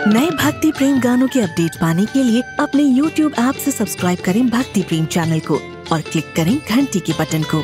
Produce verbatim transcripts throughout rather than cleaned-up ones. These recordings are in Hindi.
नए भक्ति प्रेम गानों के अपडेट पाने के लिए अपने यूट्यूब ऐप से सब्सक्राइब करें भक्ति प्रेम चैनल को और क्लिक करें घंटी के बटन को।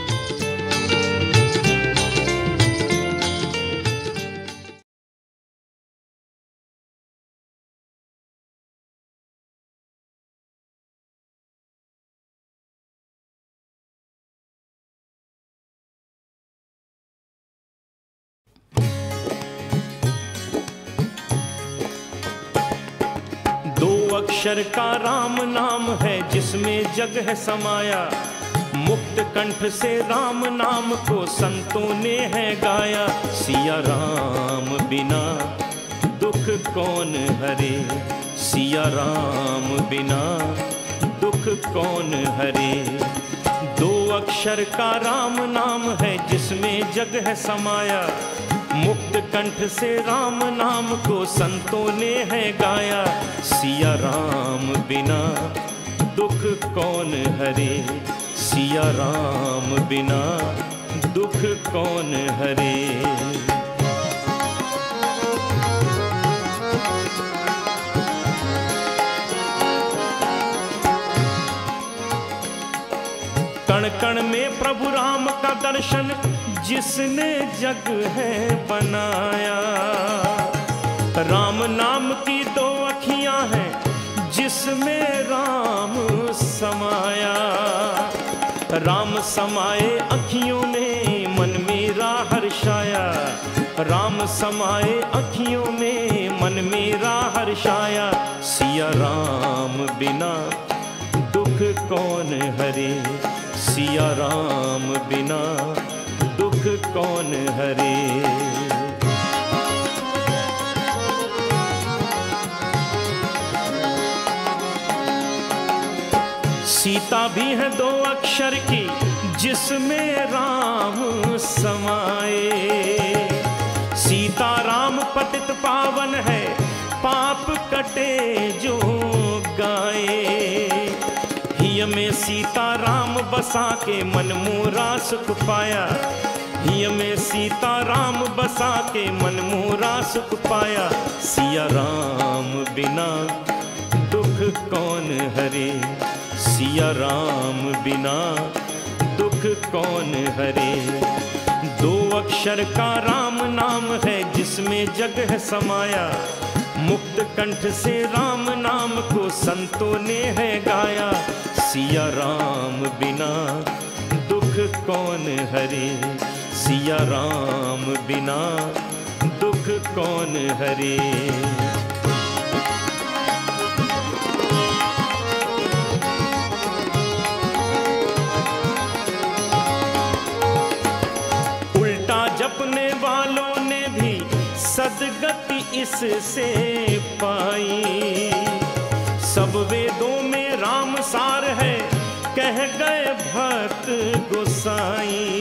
अक्षर का राम नाम है जिसमें जग है समाया। मुक्त कंठ से राम नाम को संतों ने है गाया। सिया राम बिना दुख कौन हरे, सिया राम बिना दुख कौन हरे। दो अक्षर का राम नाम है जिसमें जग है समाया। मुक्त कंठ से राम नाम को संतों ने है गाया। सिया राम बिना दुख कौन हरे, सिया राम बिना दुख कौन हरे। कण कण में प्रभु राम का दर्शन जिसने जग है बनाया। राम नाम की दो अखियां हैं जिसमें राम समाया। राम समाए अखियों में मन मेरा हर्षाया। राम समाए अखियों में मन मेरा हर्षाया। सिया राम बिना दुख कौन हरे, सिया राम बिना दुख कौन हरे। सीता भी है दो अक्षर की जिसमें राम समाए। सीता राम पतित पावन है पाप कटे जो गाए। हिय में सीता राम बसा के मन मोरा सुख पाया। हिय में सीता राम बसा के मन मोरा सुख पाया। सिया राम बिना दुख कौन हरे, सिया राम बिना दुख कौन हरे। दो अक्षर का राम नाम है जिसमें जग है समाया। मुक्त कंठ से राम नाम को संतों ने है गाया। सिया राम बिना दुख कौन हरे, सिया राम बिना दुख कौन हरे। उल्टा जपने वालों ने भी सदगति इससे पाई। सब वेदों में राम सार है कह गए भक्त गोसाई।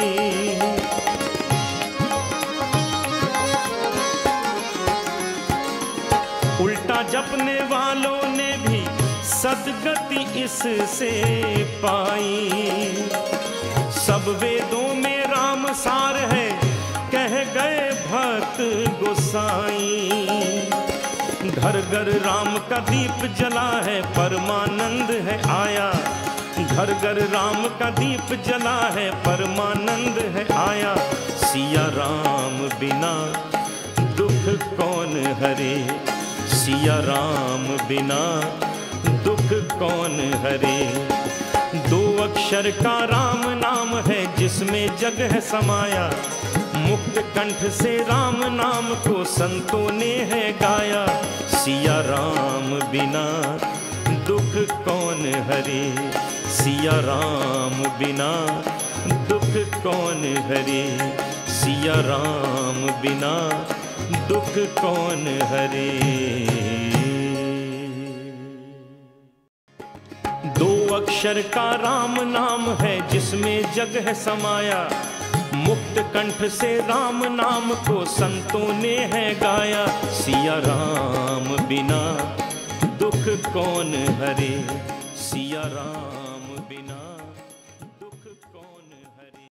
उल्टा जपने वालों ने भी सदगति इससे पाई। सब वेदों में राम सार है कह गए भक्त गोसाई। घर घर राम का दीप जला है परमानंद है आया। घर घर राम का दीप जला है परमानंद है आया। सिया राम बिना दुख कौन हरे, सिया राम बिना दुख कौन हरे। दो अक्षर का राम नाम है जिसमें जग है समाया। मुक्त कंठ से राम नाम को संतों ने है गाया। सिया राम बिना दुख कौन हरे, सिया राम बिना दुख कौन हरे। सिया राम बिना दुख कौन हरे। दो अक्षर का राम नाम है जिसमें जग है समाया। मुक्त कंठ से राम नाम को संतों ने है गाया। सिया राम बिना दुख कौन हरे, सिया राम